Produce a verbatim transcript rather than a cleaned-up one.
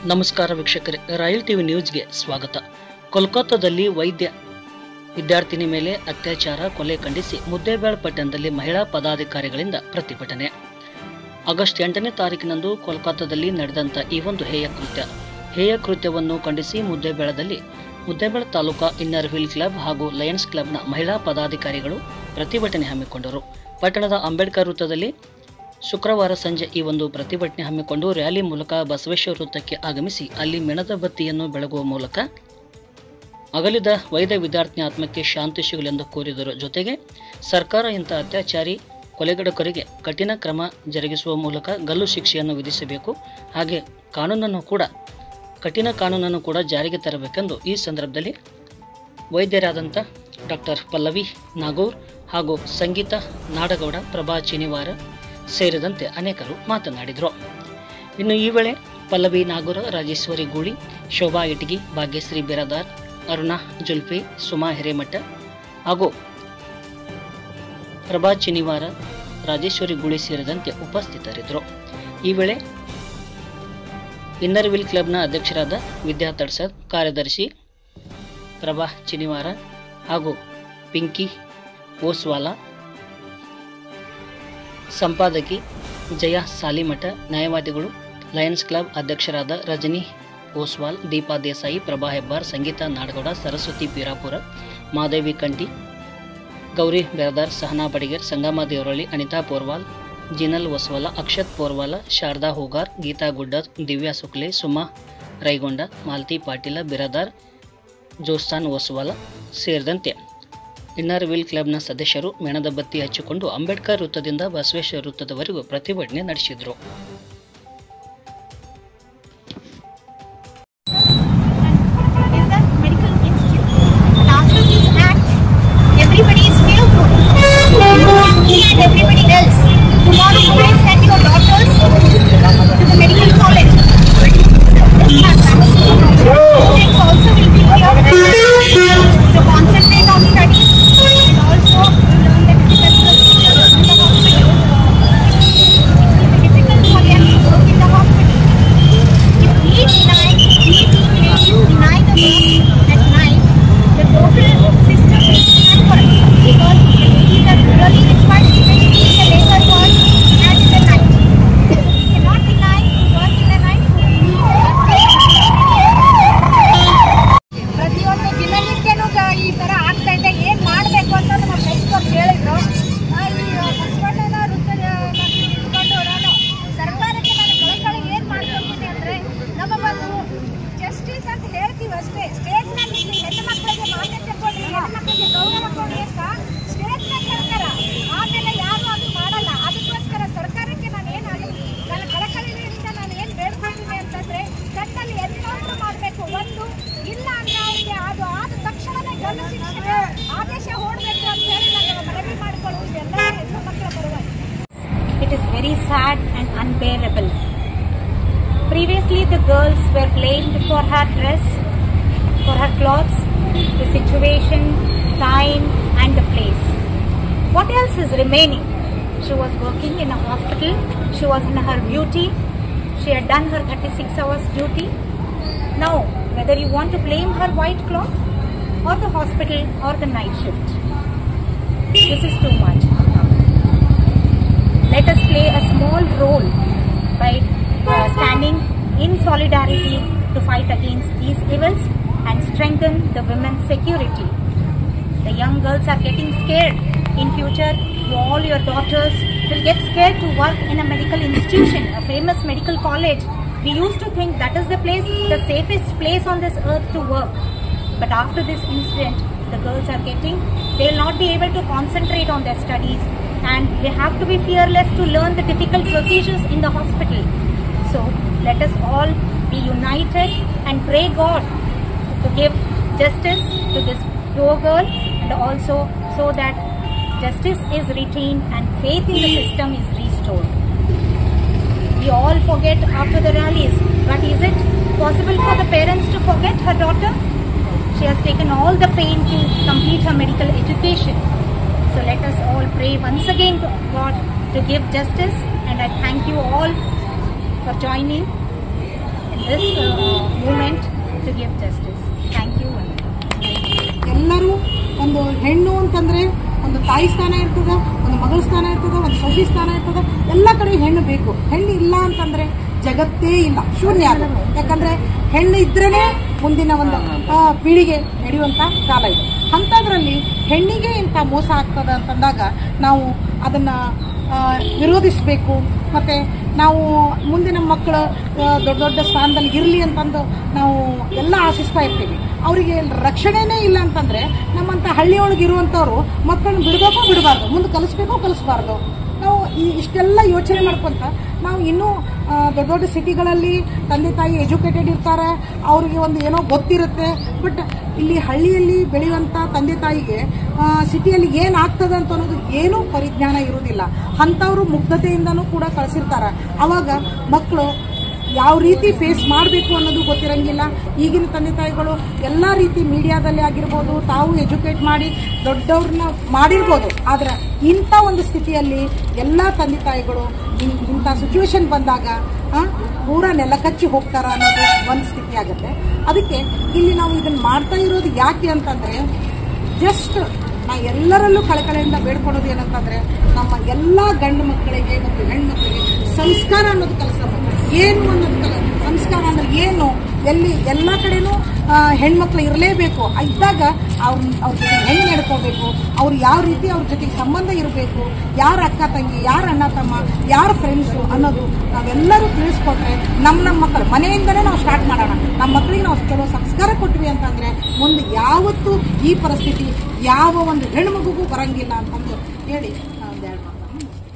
ನಮಸ್ಕಾರ ವೀಕ್ಷಕರೇ, royal TV ನ್ಯೂಸ್ಗೆ ಸ್ವಾಗತ. ಕೋಲ್ಕತ್ತಾದಲ್ಲಿ ವೈದ್ಯ ವಿದ್ಯಾರ್ಥಿನಿ ಮೇಲೆ ಅತ್ಯಾಚಾರ ಕೊಲೆ ಖಂಡಿಸಿ ಮುದ್ದೇಬೇಳ ಪಟ್ಟಣದಲ್ಲಿ ಮಹಿಳಾ ಪದಾಧಿಕಾರಿಗಳಿಂದ ಪ್ರತಿಭಟನೆ. ಆಗಸ್ಟ್ ಎಂಟನೇ ತಾರೀಕಿನಂದು ಕೋಲ್ಕತ್ತಾದಲ್ಲಿ ನಡೆದಂಥ ಈ ಒಂದು ಹೇಯ ಕೃತ್ಯ ಹೇಯ ಕೃತ್ಯವನ್ನು ಖಂಡಿಸಿ ಮುದ್ದೇಬೇಳದಲ್ಲಿ Muddebihal taluka Inner Wheel Club ಹಾಗೂ ಲಯನ್ಸ್ ಕ್ಲಬ್ನ ಮಹಿಳಾ ಪದಾಧಿಕಾರಿಗಳು ಪ್ರತಿಭಟನೆ ಹಮ್ಮಿಕೊಂಡರು. ಪಟ್ಟಣದ ಅಂಬೇಡ್ಕರ್ ವೃತ್ತದಲ್ಲಿ ಶುಕ್ರವಾರ ಸಂಜೆ ಈ ಒಂದು ಪ್ರತಿಭಟನೆ ಹಮ್ಮಿಕೊಂಡು ರ್ಯಾಲಿ ಮೂಲಕ ಬಸವೇಶ್ವರ ವೃತ್ತಕ್ಕೆ ಆಗಮಿಸಿ ಅಲ್ಲಿ ಮೆಣದ ಬತ್ತಿಯನ್ನು ಬೆಳಗುವ ಮೂಲಕ ಅಗಲಿದ ವೈದ್ಯ ವಿದ್ಯಾರ್ಥಿನಿ ಆತ್ಮಕ್ಕೆ ಶಾಂತಿ ಸಿಗಲೆಂದು ಕೋರಿದರು. ಜೊತೆಗೆ ಸರ್ಕಾರ ಇಂಥ ಅತ್ಯಾಚಾರಿ ಕೊಲೆಗಡಕರಿಗೆ ಕಠಿಣ ಕ್ರಮ ಜರುಗಿಸುವ ಮೂಲಕ ಗಲ್ಲು ಶಿಕ್ಷೆಯನ್ನು ವಿಧಿಸಬೇಕು, ಹಾಗೆ ಕಾನೂನನ್ನು ಕೂಡ ಕಠಿಣ ಕಾನೂನನ್ನು ಕೂಡ ಜಾರಿಗೆ ತರಬೇಕೆಂದು ಈ ಸಂದರ್ಭದಲ್ಲಿ ವೈದ್ಯರಾದಂಥ ಡಾಕ್ಟರ್ ಪಲ್ಲವಿ ನಾಗೂರ್ ಹಾಗೂ ಸಂಗೀತ ನಾಡಗೌಡ, ಪ್ರಭಾ ಚಿನಿವಾರ ಸೇರಿದಂತೆ ಅನೇಕರು ಮಾತನಾಡಿದರು. ಇನ್ನು ಈ ವೇಳೆ ಪಲ್ಲವಿ ನಾಗೂರ, ರಾಜೇಶ್ವರಿ ಗೂಳಿ, ಶೋಭಾ ಇಟಗಿ, ಭಾಗ್ಯಶ್ರೀ ಬಿರಾದಾರ್, ಅರುಣಾ ಜುಲ್ಫಿ, ಸುಮಾ ಹಿರೇಮಠ ಹಾಗೂ ಪ್ರಭಾ ಚಿನಿವಾರ, ರಾಜೇಶ್ವರಿ ಗೂಳಿ ಸೇರಿದಂತೆ ಉಪಸ್ಥಿತರಿದ್ದರು. ಈ ವೇಳೆ ಇನ್ನರ್ ವೀಲ್ ಕ್ಲಬ್ನ ಅಧ್ಯಕ್ಷರಾದ ವಿದ್ಯಾ ತಡ್ಸದ್, ಕಾರ್ಯದರ್ಶಿ ಪ್ರಭಾ ಚಿನಿವಾರ ಹಾಗೂ ಪಿಂಕಿ ಓಸ್ವಾಲಾ, ಸಂಪಾದಕಿ ಜಯ ಸಾಲಿಮಠ, ನ್ಯಾಯವಾದಿಗಳು ಲಯನ್ಸ್ ಕ್ಲಬ್ ಅಧ್ಯಕ್ಷರಾದ ರಜನಿ ಓಸ್ವಾಲ್, ದೀಪಾ ದೇಸಾಯಿ, ಪ್ರಭಾ ಹೆಬ್ಬಾರ್, ಸಂಗೀತ ನಾಡಗೌಡ, ಸರಸ್ವತಿ ಪೀರಾಪುರ, ಮಾದೇವಿ ಕಂಟಿ, ಗೌರಿ ಬೆರದಾರ್, ಸಹನಾ ಬಡಿಗೇರ್, ಸಂಗಮ ದೇವರಳ್ಳಿ, ಅನಿತಾ ಪೋರ್ವಾಲ್, ಜಿನಲ್ ಒಸ್ವಾಲ, ಅಕ್ಷತ್ ಪೋರ್ವಾಲ, ಶಾರದಾ ಹೂಗಾರ್, ಗೀತಾ ಗುಡ್ಡರ್, ದಿವ್ಯಾ ಸುಕ್ಲೆ, ಸುಮಾ ರೈಗೊಂಡ, ಮಾಲತಿ ಪಾಟೀಲ ಬಿರಾದಾರ್, ಜೋಸ್ತಾನ್ ಒಸ್ವಾಲ ಸೇರಿದಂತೆ ಇನ್ನರ್ ವೀಲ್ ಕ್ಲಬ್ನ ಸದಸ್ಯರು ಮೆಣದ ಬತ್ತಿ ಹಚ್ಚಿಕೊಂಡು ಅಂಬೇಡ್ಕರ್ ವೃತ್ತದಿಂದ ಬಸವೇಶ್ವರ ವೃತ್ತದವರೆಗೂ ಪ್ರತಿಭಟನೆ ನಡೆಸಿದರು. It is very sad and unbearable. Previously, the girls were blamed for her dress, for her clothes, the situation, time, and the place. What else is remaining? She was working in a hospital. She was in her duty. She had done her thirty-six hours duty. Now, whether you want to blame her white cloth or the hospital or the night shift, this is too much. Let us play a small role by uh, standing in solidarity to fight against these evils and strengthen the women's security. The young girls are getting scared. In future, you, all your daughters will get scared to work in a medical institution, a famous medical college. We used to think that is the place, the safest place on this earth to work. But after this incident, the girls are getting, they will not be able to concentrate on their studies, and they have to be fearless to learn the difficult procedures in the hospital. So let us all be united and pray God to give justice to this poor girl, and also so that justice is retained and faith in the system is restored. We all forget after the rallies, but is it possible for the parents to forget her daughter? She has taken all the pain to complete her medical education. So let us all pray once again to God to give justice, and I thank you all for joining this uh, movement to give justice. Thank you. ಎಲ್ಲರೂ ಒಂದು ಹೆಣ್ಣು ಅಂತಂದ್ರೆ ಒಂದು ತಾಯಿ ಸ್ಥಾನ ಇರ್ತದ, ಒಂದು ಮಗಳ ಸ್ಥಾನ ಇರ್ತದ, ಒಂದು ಸೊಸಿ ಸ್ಥಾನ ಇರ್ತದ. ಎಲ್ಲ ಕಡೆ ಹೆಣ್ಣು ಬೇಕು. ಹೆಣ್ಣು ಇಲ್ಲ ಅಂತಂದ್ರೆ ಜಗತ್ತೇ ಇಲ್ಲ, ಶೂನ್ಯ ಅದು. ಯಾಕಂದ್ರೆ ಹೆಣ್ಣು ಇದ್ರೇನೆ ಮುಂದಿನ ಒಂದು ಪೀಳಿಗೆ ನಡೆಯುವಂತ ಕಾಲ ಇದೆ. ಅಂತದ್ರಲ್ಲಿ ಹೆಣ್ಣಿಗೆ ಇಂಥ ಮೋಸ ಆಗ್ತದ ಅಂತಂದಾಗ ನಾವು ಅದನ್ನ ವಿರೋಧಿಸಬೇಕು. ಮತ್ತೆ ನಾವು ಮುಂದಿನ ಮಕ್ಕಳು ದೊಡ್ಡ ದೊಡ್ಡ ಸ್ಥಾನದಲ್ಲಿ ಇರಲಿ ಅಂತಂದು ನಾವು ಎಲ್ಲ ಆಶಿಸ್ತಾ ಇರ್ತೀವಿ. ಅವರಿಗೆ ರಕ್ಷಣೆನೇ ಇಲ್ಲ ಅಂತಂದ್ರೆ ನಮ್ಮಂತ ಹಳ್ಳಿಯೊಳಗೆ ಇರುವಂತವ್ರು ಮಕ್ಕಳನ್ನ ಬಿಡಬೇಕೋ ಬಿಡಬಾರ್ದು, ಮುಂದೆ ಕಲಿಸ್ಬೇಕೋ ಕಲಿಸಬಾರ್ದು. ನಾವು ಇಷ್ಟೆಲ್ಲ ಯೋಚನೆ ಮಾಡ್ಕೊಂತ ನಾವು ಇನ್ನೂ ದೊಡ್ಡ ದೊಡ್ಡ ಸಿಟಿಗಳಲ್ಲಿ ತಂದೆ ತಾಯಿ ಎಜುಕೇಟೆಡ್ ಇರ್ತಾರೆ, ಅವ್ರಿಗೆ ಒಂದು ಏನೋ ಗೊತ್ತಿರುತ್ತೆ. ಬಟ್ ಇಲ್ಲಿ ಹಳ್ಳಿಯಲ್ಲಿ ಬೆಳೆಯುವಂತ ತಂದೆ ತಾಯಿಗೆ ಸಿಟಿಯಲ್ಲಿ ಏನ್ ಆಗ್ತದೆ ಅಂತ ಅನ್ನೋದು ಏನೂ ಪರಿಜ್ಞಾನ ಇರುವುದಿಲ್ಲ. ಅಂಥವ್ರು ಮುಗ್ಧತೆಯಿಂದನೂ ಕೂಡ ಕಳಿಸಿರ್ತಾರ. ಅವಾಗ ಮಕ್ಕಳು ಯಾವ ರೀತಿ ಫೇಸ್ ಮಾಡಬೇಕು ಅನ್ನೋದು ಗೊತ್ತಿರಂಗಿಲ್ಲ. ಈಗಿನ ತಂದೆ ತಾಯಿಗಳು ಎಲ್ಲ ರೀತಿ ಮೀಡಿಯಾದಲ್ಲಿ ಆಗಿರ್ಬೋದು, ತಾವು ಎಜುಕೇಟ್ ಮಾಡಿ ದೊಡ್ಡವ್ರನ್ನ ಮಾಡಿರ್ಬೋದು. ಆದ್ರೆ ಇಂಥ ಒಂದು ಸ್ಥಿತಿಯಲ್ಲಿ ಎಲ್ಲ ತಂದೆ ತಾಯಿಗಳು ಇಂಥ ಸಿಚುವೇಶನ್ ಬಂದಾಗ ಪೂರಾ ನೆಲ ಕಚ್ಚಿ ಹೋಗ್ತಾರ ಅನ್ನೋದು ಒಂದು ಸ್ಥಿತಿ ಆಗುತ್ತೆ. ಅದಕ್ಕೆ ಇಲ್ಲಿ ನಾವು ಇದನ್ನ ಮಾಡ್ತಾ ಇರೋದು ಯಾಕೆ ಅಂತಂದ್ರೆ, ಜಸ್ಟ್ ನಾ ಎಲ್ಲರಲ್ಲೂ ಕಳಕಳೆಯಿಂದ ಬೇಡ್ಕೊಡೋದು ಏನಂತಂದ್ರೆ, ನಮ್ಮ ಎಲ್ಲಾ ಗಂಡು ಮಕ್ಕಳಿಗೆ ಮತ್ತು ಹೆಣ್ಮಕ್ಳಿಗೆ ಸಂಸ್ಕಾರ ಅನ್ನೋದು ಕಲಿಸಬೇಕು. ಏನು ಅನ್ನೋದು ಕಲ ಸಂಸ್ಕಾರ ಅಂದ್ರೆ ಏನು, ಎಲ್ಲಿ ಎಲ್ಲ ಕಡೆನೂ ಹೆಣ್ಮಕ್ಳು ಇರಲೇಬೇಕು. ಇದ್ದಾಗ ಅವ್ರ ಅವ್ರ ಜೊತೆ ಹೆಂಗೆ ನಡ್ಕೋಬೇಕು, ಅವ್ರು ಯಾವ ರೀತಿ ಅವ್ರ ಜೊತೆಗೆ ಸಂಬಂಧ ಇರಬೇಕು, ಯಾರ ಅಕ್ಕ ತಂಗಿ, ಯಾರ ಅಣ್ಣ ತಮ್ಮ, ಯಾರ ಫ್ರೆಂಡ್ಸು ಅನ್ನೋದು ನಾವೆಲ್ಲರೂ ತಿಳಿಸ್ಕೊಟ್ರೆ ನಮ್ಮ ನಮ್ಮ ಮಕ್ಕಳು ಮನೆಯಿಂದನೇ ನಾವು ಸ್ಟಾರ್ಟ್ ಮಾಡೋಣ. ನಮ್ಮ ಮಕ್ಕಳಿಗೆ ನಾವು ಕೆಲವು ಸಂಸ್ಕಾರ ಕೊಟ್ವಿ ಅಂತಂದ್ರೆ ಮುಂದೆ ಯಾವತ್ತೂ ಈ ಪರಿಸ್ಥಿತಿ ಯಾವ ಒಂದು ಹೆಣ್ಮಗುಗೂ ಬರಂಗಿಲ್ಲ ಅಂತಂದು ಹೇಳಿ ಒಂದೆರಡು ಮಾತನ್ನು